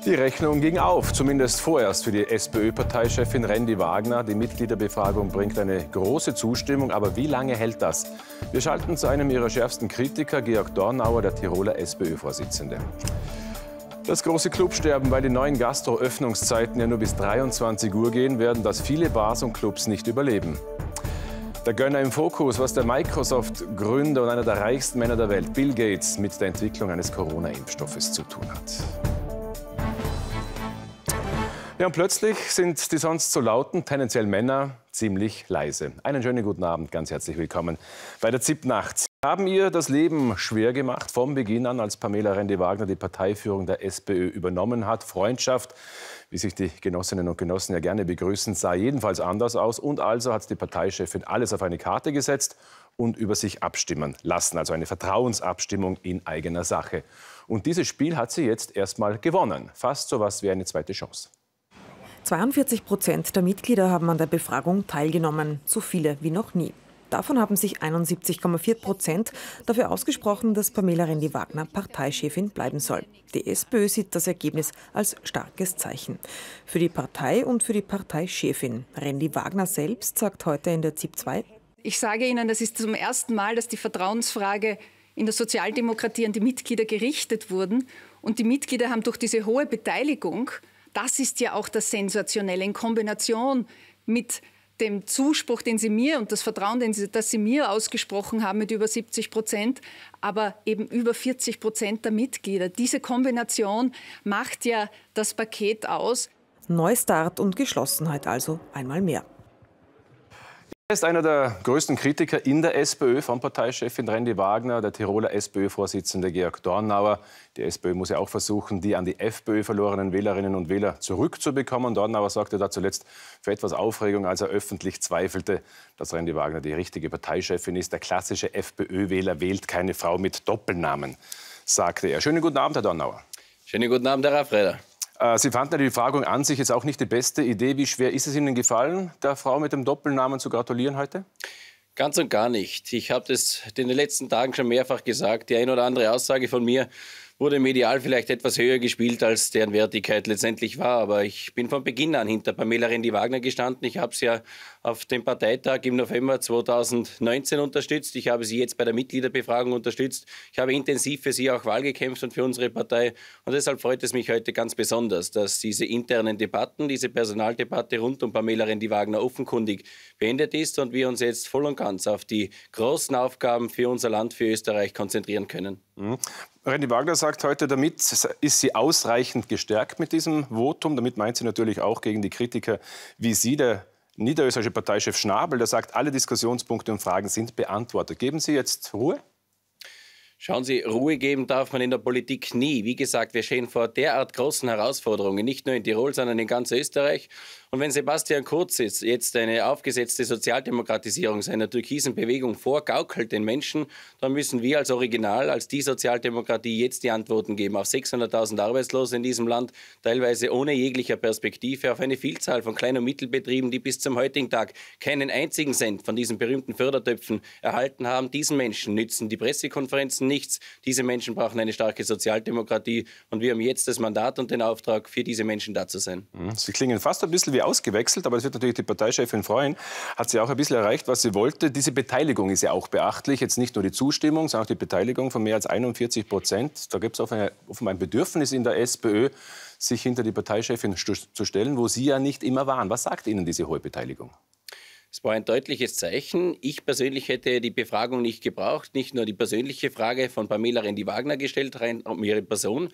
Die Rechnung ging auf, zumindest vorerst für die SPÖ-Parteichefin Randy Wagner. Die Mitgliederbefragung bringt eine große Zustimmung, aber wie lange hält das? Wir schalten zu einem ihrer schärfsten Kritiker, Georg Dornauer, der Tiroler SPÖ-Vorsitzende. Das große Clubsterben, weil die neuen Gastro-Öffnungszeiten ja nur bis 23 Uhr gehen, werden das viele Bars und Clubs nicht überleben. Der Gönner im Fokus, was der Microsoft-Gründer und einer der reichsten Männer der Welt, Bill Gates, mit der Entwicklung eines Corona-Impfstoffes zu tun hat. Ja, und plötzlich sind die sonst so lauten, tendenziell Männer, ziemlich leise. Einen schönen guten Abend, ganz herzlich willkommen bei der ZIP Nacht. Sie haben ihr das Leben schwer gemacht, vom Beginn an, als Pamela Rendi-Wagner die Parteiführung der SPÖ übernommen hat. Freundschaft, wie sich die Genossinnen und Genossen ja gerne begrüßen, sah jedenfalls anders aus. Und also hat die Parteichefin alles auf eine Karte gesetzt und über sich abstimmen lassen. Also eine Vertrauensabstimmung in eigener Sache. Und dieses Spiel hat sie jetzt erstmal gewonnen. Fast so was wie eine zweite Chance. 42% der Mitglieder haben an der Befragung teilgenommen, so viele wie noch nie. Davon haben sich 71,4% dafür ausgesprochen, dass Pamela Rendi-Wagner Parteichefin bleiben soll. Die SPÖ sieht das Ergebnis als starkes Zeichen. Für die Partei und für die Parteichefin. Rendi-Wagner selbst sagt heute in der ZIP 2: Ich sage Ihnen, das ist zum ersten Mal, dass die Vertrauensfrage in der Sozialdemokratie an die Mitglieder gerichtet wurde. Und die Mitglieder haben durch diese hohe Beteiligung, das ist ja auch das Sensationelle, in Kombination mit dem Zuspruch, den Sie mir und das Vertrauen, das Sie mir ausgesprochen haben mit über 70%, aber eben über 40% der Mitglieder. Diese Kombination macht ja das Paket aus. Neustart und Geschlossenheit also einmal mehr. Er ist einer der größten Kritiker in der SPÖ von Parteichefin Rendi-Wagner, der Tiroler SPÖ-Vorsitzende Georg Dornauer. Die SPÖ muss ja auch versuchen, die an die FPÖ verlorenen Wählerinnen und Wähler zurückzubekommen. Dornauer sorgte da zuletzt für etwas Aufregung, als er öffentlich zweifelte, dass Rendi-Wagner die richtige Parteichefin ist. Der klassische FPÖ-Wähler wählt keine Frau mit Doppelnamen, sagte er. Schönen guten Abend, Herr Dornauer. Schönen guten Abend, Herr Raffreder. Sie fanden die Befragung an sich jetzt auch nicht die beste Idee. Wie schwer ist es Ihnen gefallen, der Frau mit dem Doppelnamen zu gratulieren heute? Ganz und gar nicht. Ich habe das in den letzten Tagen schon mehrfach gesagt. Die eine oder andere Aussage von mir wurde medial vielleicht etwas höher gespielt, als deren Wertigkeit letztendlich war. Aber ich bin von Beginn an hinter Pamela Rendi-Wagner gestanden. Ich habe sie ja auf dem Parteitag im November 2019 unterstützt. Ich habe sie jetzt bei der Mitgliederbefragung unterstützt. Ich habe intensiv für sie auch Wahl gekämpft und für unsere Partei. Und deshalb freut es mich heute ganz besonders, dass diese internen Debatten, diese Personaldebatte rund um Pamela Rendi-Wagner offenkundig beendet ist und wir uns jetzt voll und ganz auf die großen Aufgaben für unser Land, für Österreich konzentrieren können. Rendi-Wagner sagt heute, damit ist sie ausreichend gestärkt mit diesem Votum. Damit meint sie natürlich auch gegen die Kritiker wie Sie, der niederösterreichische Parteichef Schnabel, der sagt, alle Diskussionspunkte und Fragen sind beantwortet. Geben Sie jetzt Ruhe? Schauen Sie, Ruhe geben darf man in der Politik nie. Wie gesagt, wir stehen vor derart großen Herausforderungen, nicht nur in Tirol, sondern in ganz Österreich. Und wenn Sebastian Kurz jetzt eine aufgesetzte Sozialdemokratisierung seiner türkisen Bewegung vorgaukelt den Menschen, dann müssen wir als Original, als die Sozialdemokratie jetzt die Antworten geben auf 600.000 Arbeitslose in diesem Land, teilweise ohne jeglicher Perspektive, auf eine Vielzahl von Klein- und Mittelbetrieben, die bis zum heutigen Tag keinen einzigen Cent von diesen berühmten Fördertöpfen erhalten haben. Diesen Menschen nützen die Pressekonferenzen nichts. Diese Menschen brauchen eine starke Sozialdemokratie. Und wir haben jetzt das Mandat und den Auftrag, für diese Menschen da zu sein. Sie klingen fast ein bisschen wie ausgewechselt, aber das wird natürlich die Parteichefin freuen. Hat sie auch ein bisschen erreicht, was sie wollte. Diese Beteiligung ist ja auch beachtlich. Jetzt nicht nur die Zustimmung, sondern auch die Beteiligung von mehr als 41%. Da gibt es offenbar ein Bedürfnis in der SPÖ, sich hinter die Parteichefin zu stellen, wo Sie ja nicht immer waren. Was sagt Ihnen diese hohe Beteiligung? Es war ein deutliches Zeichen. Ich persönlich hätte die Befragung nicht gebraucht. Nicht nur die persönliche Frage von Pamela Rendi-Wagner gestellt, rein um ihre Person.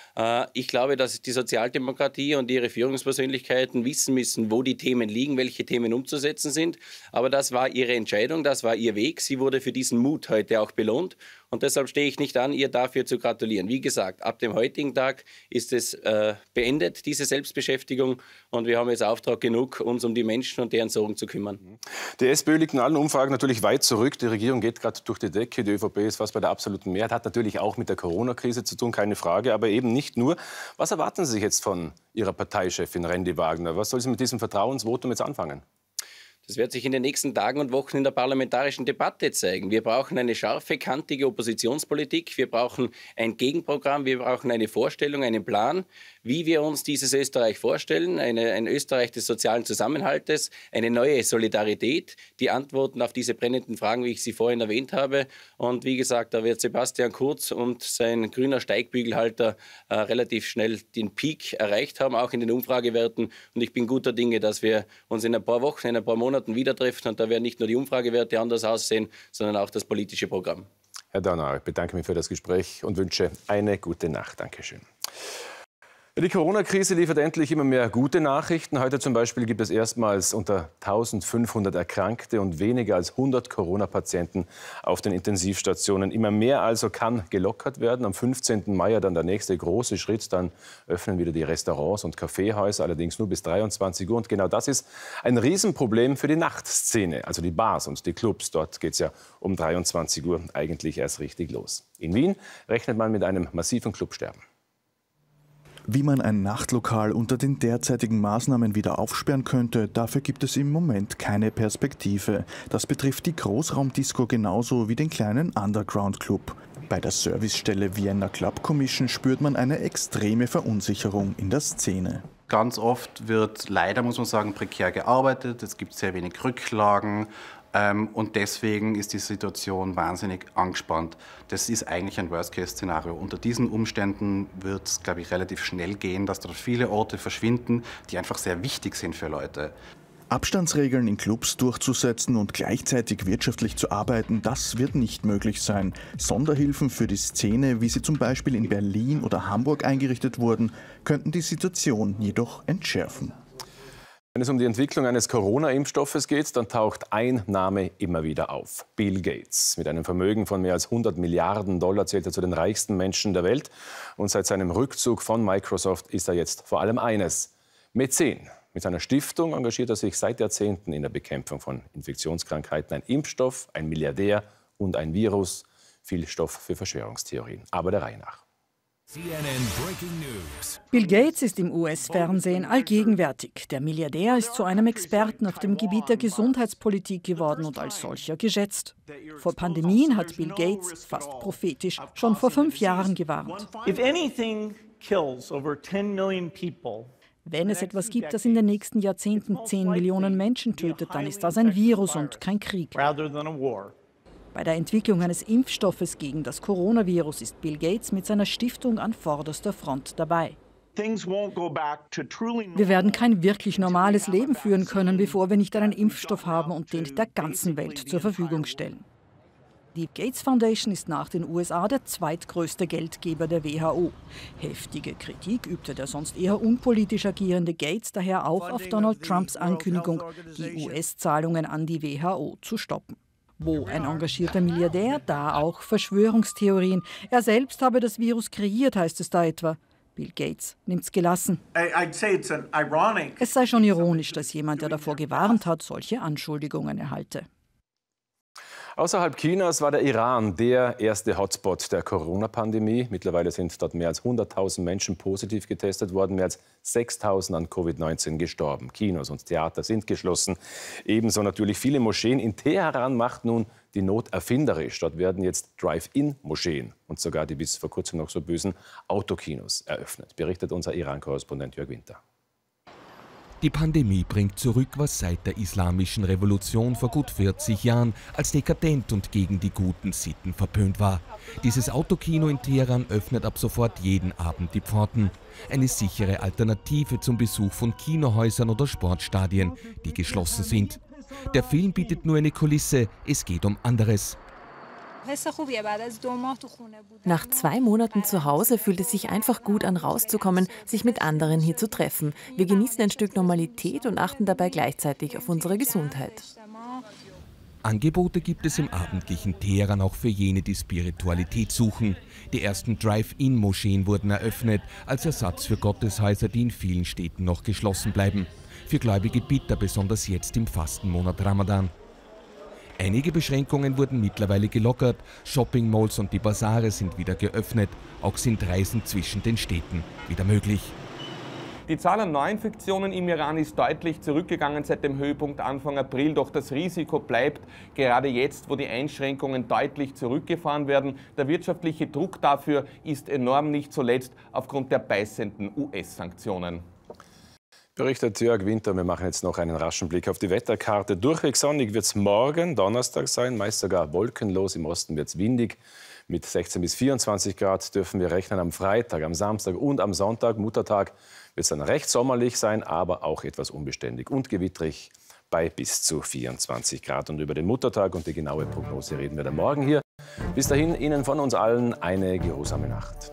Ich glaube, dass die Sozialdemokratie und ihre Führungspersönlichkeiten wissen müssen, wo die Themen liegen, welche Themen umzusetzen sind. Aber das war ihre Entscheidung, das war ihr Weg. Sie wurde für diesen Mut heute auch belohnt. Und deshalb stehe ich nicht an, ihr dafür zu gratulieren. Wie gesagt, ab dem heutigen Tag ist es beendet, diese Selbstbeschäftigung. Und wir haben jetzt Auftrag genug, uns um die Menschen und deren Sorgen zu kümmern. Die SPÖ liegt in allen Umfragen natürlich weit zurück. Die Regierung geht gerade durch die Decke. Die ÖVP ist fast bei der absoluten Mehrheit. Hat natürlich auch mit der Corona-Krise zu tun, keine Frage. Aber eben nicht nur. Was erwarten Sie sich jetzt von Ihrer Parteichefin Rendi-Wagner? Was soll sie mit diesem Vertrauensvotum jetzt anfangen? Das wird sich in den nächsten Tagen und Wochen in der parlamentarischen Debatte zeigen. Wir brauchen eine scharfe, kantige Oppositionspolitik. Wir brauchen ein Gegenprogramm. Wir brauchen eine Vorstellung, einen Plan, wie wir uns dieses Österreich vorstellen. Ein Österreich des sozialen Zusammenhaltes, eine neue Solidarität, die Antworten auf diese brennenden Fragen, wie ich sie vorhin erwähnt habe. Und wie gesagt, da wird Sebastian Kurz und sein grüner Steigbügelhalter relativ schnell den Peak erreicht haben, auch in den Umfragewerten. Und ich bin guter Dinge, dass wir uns in ein paar Wochen, in ein paar Monaten wieder treffen. Und da werden nicht nur die Umfragewerte anders aussehen, sondern auch das politische Programm. Herr Donauer, ich bedanke mich für das Gespräch und wünsche eine gute Nacht. Dankeschön. Die Corona-Krise liefert endlich immer mehr gute Nachrichten. Heute zum Beispiel gibt es erstmals unter 1500 Erkrankte und weniger als 100 Corona-Patienten auf den Intensivstationen. Immer mehr also kann gelockert werden. Am 15. Mai dann der nächste große Schritt. Dann öffnen wieder die Restaurants und Kaffeehäuser, allerdings nur bis 23 Uhr. Und genau das ist ein Riesenproblem für die Nachtszene, also die Bars und die Clubs. Dort geht es ja um 23 Uhr eigentlich erst richtig los. In Wien rechnet man mit einem massiven Clubsterben. Wie man ein Nachtlokal unter den derzeitigen Maßnahmen wieder aufsperren könnte, dafür gibt es im Moment keine Perspektive. Das betrifft die Großraumdisco genauso wie den kleinen Underground-Club. Bei der Servicestelle Vienna Club Commission spürt man eine extreme Verunsicherung in der Szene. Ganz oft wird leider, muss man sagen, prekär gearbeitet. Es gibt sehr wenig Rücklagen. Und deswegen ist die Situation wahnsinnig angespannt. Das ist eigentlich ein Worst-Case-Szenario. Unter diesen Umständen wird es, glaube ich, relativ schnell gehen, dass dort viele Orte verschwinden, die einfach sehr wichtig sind für Leute. Abstandsregeln in Clubs durchzusetzen und gleichzeitig wirtschaftlich zu arbeiten, das wird nicht möglich sein. Sonderhilfen für die Szene, wie sie zum Beispiel in Berlin oder Hamburg eingerichtet wurden, könnten die Situation jedoch entschärfen. Wenn es um die Entwicklung eines Corona-Impfstoffes geht, dann taucht ein Name immer wieder auf: Bill Gates. Mit einem Vermögen von mehr als 100 Milliarden $, zählt er zu den reichsten Menschen der Welt. Und seit seinem Rückzug von Microsoft ist er jetzt vor allem eines: Mäzen. Mit seiner Stiftung engagiert er sich seit Jahrzehnten in der Bekämpfung von Infektionskrankheiten. Ein Impfstoff, ein Milliardär und ein Virus. Viel Stoff für Verschwörungstheorien. Aber der Reihe nach. Bill Gates ist im US-Fernsehen allgegenwärtig. Der Milliardär ist zu einem Experten auf dem Gebiet der Gesundheitspolitik geworden und als solcher geschätzt. Vor Pandemien hat Bill Gates, fast prophetisch, schon vor 5 Jahren gewarnt. Wenn es etwas gibt, das in den nächsten Jahrzehnten 10 Millionen Menschen tötet, dann ist das ein Virus und kein Krieg. Bei der Entwicklung eines Impfstoffes gegen das Coronavirus ist Bill Gates mit seiner Stiftung an vorderster Front dabei. Wir werden kein wirklich normales Leben führen können, bevor wir nicht einen Impfstoff haben und den der ganzen Welt zur Verfügung stellen. Die Gates Foundation ist nach den USA der zweitgrößte Geldgeber der WHO. Heftige Kritik übte der sonst eher unpolitisch agierende Gates daher auch auf Donald Trumps Ankündigung, die US-Zahlungen an die WHO zu stoppen. Wo ein engagierter Milliardär, da auch Verschwörungstheorien. Er selbst habe das Virus kreiert, heißt es da etwa. Bill Gates nimmt's gelassen. Es sei schon ironisch, dass jemand, der davor gewarnt hat, solche Anschuldigungen erhalte. Außerhalb Chinas war der Iran der erste Hotspot der Corona-Pandemie. Mittlerweile sind dort mehr als 100.000 Menschen positiv getestet worden, mehr als 6.000 an Covid-19 gestorben. Kinos und Theater sind geschlossen. Ebenso natürlich viele Moscheen. In Teheran macht nun die Not erfinderisch. Dort werden jetzt Drive-In-Moscheen und sogar die bis vor kurzem noch so bösen Autokinos eröffnet, berichtet unser Iran-Korrespondent Jörg Winter. Die Pandemie bringt zurück, was seit der Islamischen Revolution vor gut 40 Jahren als dekadent und gegen die guten Sitten verpönt war. Dieses Autokino in Teheran öffnet ab sofort jeden Abend die Pforten. Eine sichere Alternative zum Besuch von Kinohäusern oder Sportstadien, die geschlossen sind. Der Film bietet nur eine Kulisse, es geht um anderes. Nach 2 Monaten zu Hause fühlt es sich einfach gut an, rauszukommen, sich mit anderen hier zu treffen. Wir genießen ein Stück Normalität und achten dabei gleichzeitig auf unsere Gesundheit. Angebote gibt es im abendlichen Teheran auch für jene, die Spiritualität suchen. Die ersten Drive-In-Moscheen wurden eröffnet, als Ersatz für Gotteshäuser, die in vielen Städten noch geschlossen bleiben. Für Gläubige bitter, besonders jetzt im Fastenmonat Ramadan. Einige Beschränkungen wurden mittlerweile gelockert, Shopping-Malls und die Basare sind wieder geöffnet, auch sind Reisen zwischen den Städten wieder möglich. Die Zahl an Neuinfektionen im Iran ist deutlich zurückgegangen seit dem Höhepunkt Anfang April, doch das Risiko bleibt, gerade jetzt, wo die Einschränkungen deutlich zurückgefahren werden. Der wirtschaftliche Druck dafür ist enorm, nicht zuletzt aufgrund der beißenden US-Sanktionen. Berichtet Jörg Winter. Wir machen jetzt noch einen raschen Blick auf die Wetterkarte. Durchweg sonnig wird es morgen, Donnerstag sein, meist sogar wolkenlos. Im Osten wird es windig. Mit 16 bis 24 Grad dürfen wir rechnen am Freitag, am Samstag und am Sonntag. Muttertag wird es dann recht sommerlich sein, aber auch etwas unbeständig und gewittrig bei bis zu 24 Grad. Und über den Muttertag und die genaue Prognose reden wir dann morgen hier. Bis dahin Ihnen von uns allen eine geruhsame Nacht.